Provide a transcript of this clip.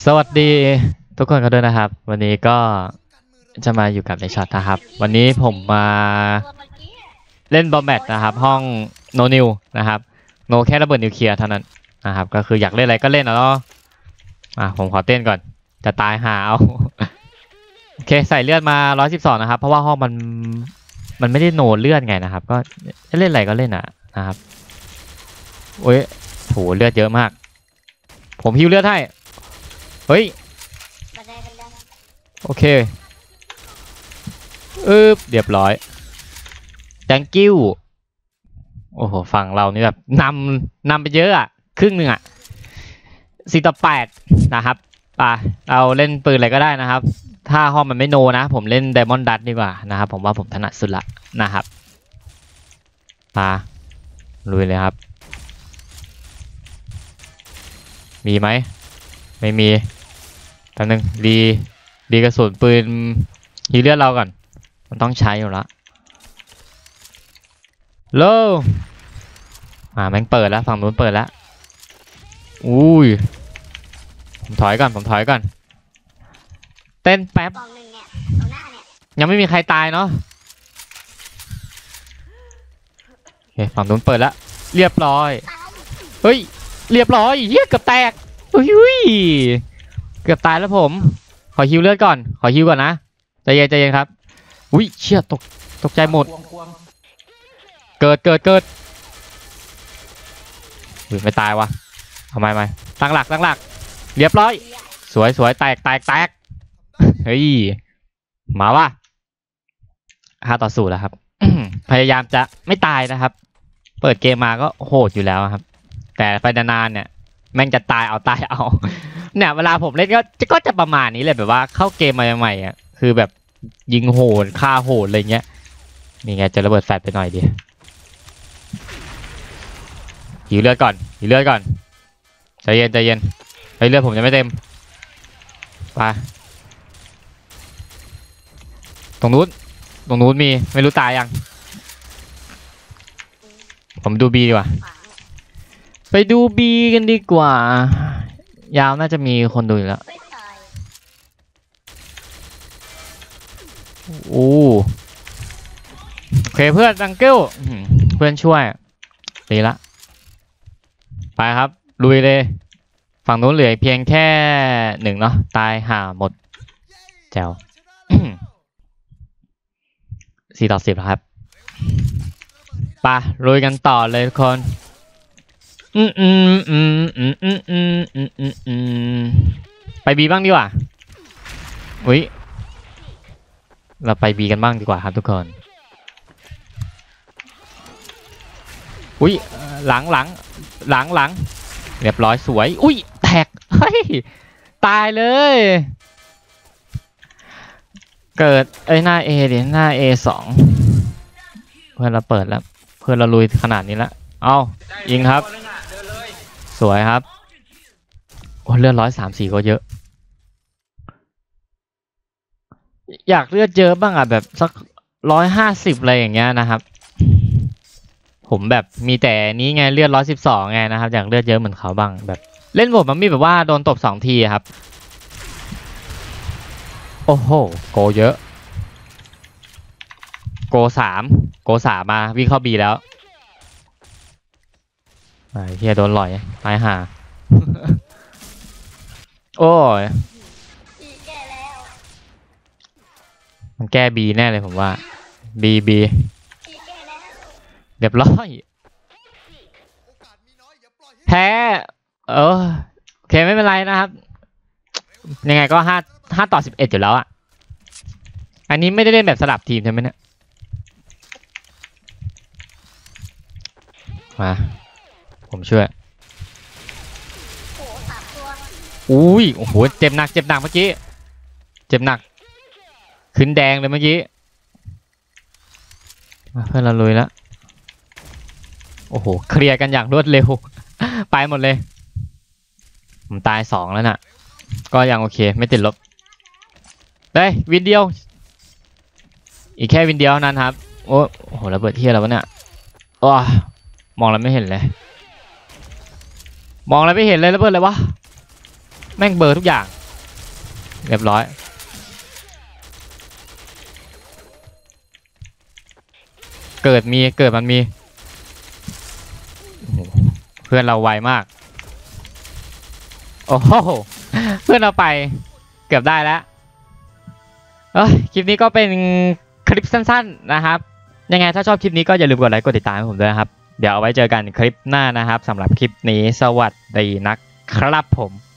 สวัสดีทุกคนกันด้วยนะครับวันนี้ก็จะมาอยู่กับในช็อตนะครับวันนี้ผมมาเล่นบอมแบทนะครับห้องโนนิวนะครับโนแค่ระเบิดนิวเคลียร์เท่านั้นนะครับก็คืออยากเล่นอะไรก็เล่นเนาะผมขอเต้นก่อนจะตายหาเอาโอเคใส่เลือดมา112นะครับเพราะว่าห้องมันไม่ได้โนเลือดไงนะครับก็เล่นอะไรก็เล่นนะครับโอ้ยโหเลือดเยอะมากผมฮิวเลือดให้เฮ้ยโอเคเรียบร้อย thank you โอ้โหฝั่งเรานี่แบบนำไปเยอะอ่ะครึ่งหนึ่งอ่ะ4-8นะครับเราเล่นปืนอะไรก็ได้นะครับถ้าห้องมันไม่โนนะผมเล่นไดมอนด์ดัตดีกว่านะครับผมว่าผมถนัดสุดละนะครับลุยเลยครับมีไหมไม่มีแป๊บนึงดีกระสุนปืนฮีเลือดเราก่อนมันต้องใช้อยู่แล้วโลแม่งเปิดแล้วฝั่งนู้นเปิดแล้วอุ้ยผมถอยก่อนเต้นแป๊บยังไม่มีใครตายเนาะโอเคฝั่งนู้นเปิดแล้วเรียบร้อยเฮ้ยเรียบร้อยเฮียเกือบแตกอุ้ยเกือบตายแล้วผมขอฮิวเลือดก่อนนะใจเย็นครับอุ้ยเชี่ยตกใจหมดเกิดไม่ตายวะทำไมตั้งหลักเรียบร้อยสวยแตกเฮ้ยมาวะ5-0แล้วครับพยายามจะไม่ตายนะครับเปิดเกมมาก็โหดอยู่แล้วครับแต่ไปนานๆเนี่ยแม่งจะตายเอาเนี่ยเวลาผมเล่นก็จะประมาณนี้เลยแบบว่าเข้าเกมมาใหม่ๆอ่ะคือแบบยิงโหดฆ่าโหดอะไรเงี้ยนี่ไงจะระเบิดแฟลชไปหน่อยดิหิวเลือดก่อนใจเย็นเลือดผมยังไม่เต็มไปตรงนู้นมีไม่รู้ตายยังผมดูบีดีกว่าไปดูบีกันดีกว่ายาวน่าจะมีคนดูอยู่แล้วโอเคเพื่อนดังเกิลเพื่อนช่วยดีละไปครับลุยเลยฝั่งนู้นเหลือเพียงแค่1เนาะตายห่าหมดแจ๋ว4-10แล้วครับไปลุยกันต่อเลยทุกคนไปบีบ้างดีกว่าอุ้ยเราไปบีกันบ้างดีกว่าครับทุกคนอุ้ยหลังเรียบร้อยสวยอุ้ยแตกเฮ้ยตายเลยเกิดหน้า A ดิหน้า A2 เพื่อนเราเปิดแล้วเพื่อนเราลุยขนาดนี้แล้วเอายิงครับสวยครับโอ้เลือด134ก็เยอะอยากเลือดเยอะบ้างอ่ะแบบสัก150อะไรอย่างเงี้ยนะครับผมแบบมีแต่นี้ไงเลือด112ไงนะครับอยากเลือดเยอะเหมือนเขาบ้างแบบเล่นบทมันมีแบบว่าโดนตบ2ทีครับโอ้โหโกเยอะโก3มาวิ่งเข้าบีแล้วไอ้เฮียโดนหล่อยตายห่าโอ้ยมันแก้บีแน่เลยผมว่าบีเรียบร้อยแพ้โอเคไม่เป็นไรนะครับยังไงก็5-11อยู่แล้วอ่ะอันนี้ไม่ได้เล่นแบบสลับทีมใช่ไหมเนี่ยมาผมช่วยอุ้ยโอ้โหเจ็บหนักเมื่อกี้เจ็บหนักขึ้นแดงเลยเมื่อกี้เพื่อนเราลุยแล้วโอ้โหเคลียร์กันอย่างรวดเร็วไปหมดเลยผมตาย2แล้วน่ะก็ยังโอเคไม่ติดลบได้วินเดียวอีกแค่วินเดียวนั้นครับโอ้โหระเบิดเที่ยแล้ววะเนี่ยมองแล้วไม่เห็นเลยระเบิดเลยวะแม่งเบอร์ทุกอย่างเรียบร้อยเกิดมันมีเพื่อนเราไวมากโอ้โหเพื่อนเราไปเกือบได้แล้วคลิปนี้ก็เป็นคลิปสั้นๆนะครับยังไงถ้าชอบคลิปนี้ก็อย่าลืมกดไลค์กดติดตามให้ผมด้วยนะครับเดี๋ยวเอาไว้เจอกันคลิปหน้านะครับสำหรับคลิปนี้สวัสดีนะครับผม